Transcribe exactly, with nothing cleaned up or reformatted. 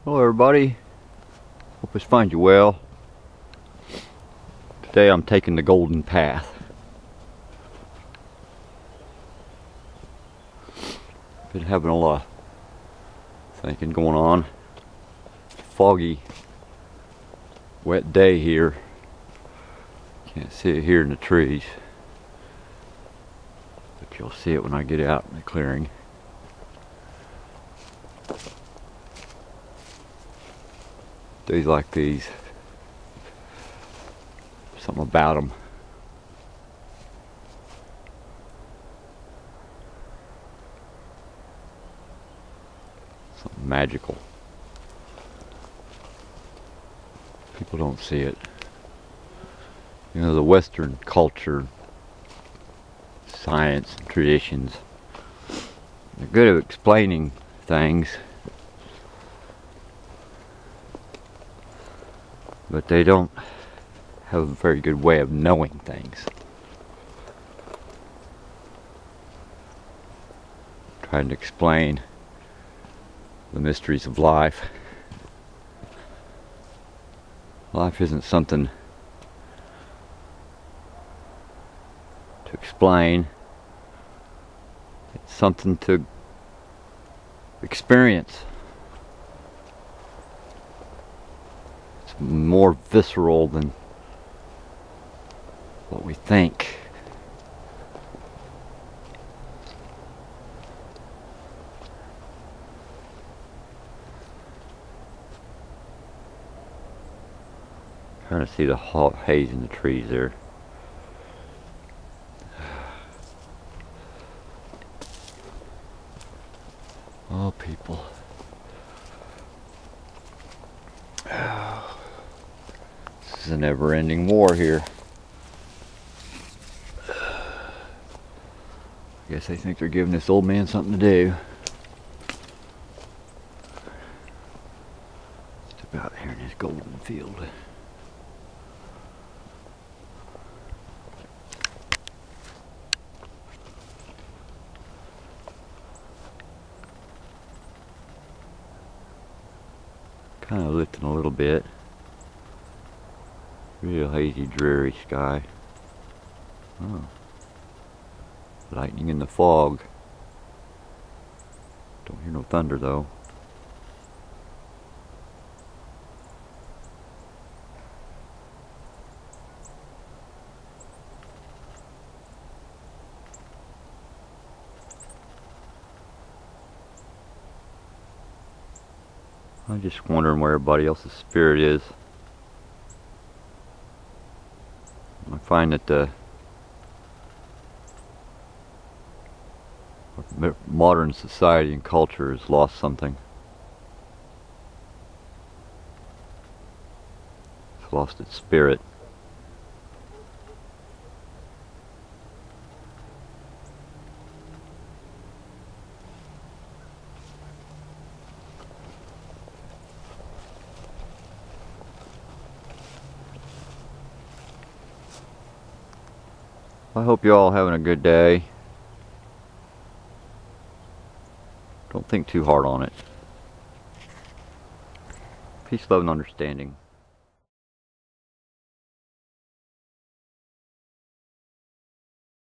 Hello everybody, hope this finds you well. Today I'm taking the Golden Path. Been having a lot of thinking going on. Foggy, wet day here. Can't see it here in the trees, but you'll see it when I get out in the clearing. Days like these, something about them. Something magical. People don't see it. You know, the Western culture, science, and traditions, they're good at explaining things, but they don't have a very good way of knowing things. Trying to explain the mysteries of life. Life isn't something to explain. It's something to experience. It's more visceral than what we think. Trying to see the haze in the trees there. Oh, people. This is a never-ending war here. I guess they think they're giving this old man something to do. Just about here in this golden field. Kind of lifting a little bit. Real hazy, dreary sky. Oh. Lightning in the fog. Don't hear no thunder though. I'm just wondering where everybody else's spirit is. I find that the modern society and culture has lost something. It's lost its spirit. I hope you're all having a good day. Don't think too hard on it. Peace, love, and understanding.